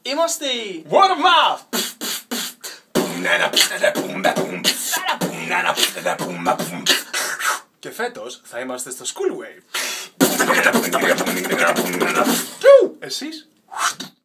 Είμαστε οι Word of mouth! Και φέτος θα είμαστε στο Schoolwave. Εσείς?